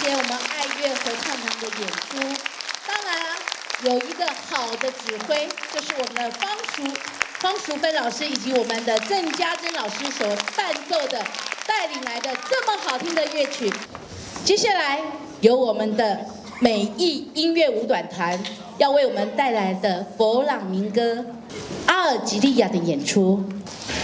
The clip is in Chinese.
谢我们爱乐合唱团的演出。当然啊，有一个好的指挥，就是我们的方淑芬老师以及我们的郑家珍老师所伴奏的、带领来的这么好听的乐曲。接下来由我们的美意音乐舞短团要为我们带来的佛朗明哥《阿尔及利亚》的演出。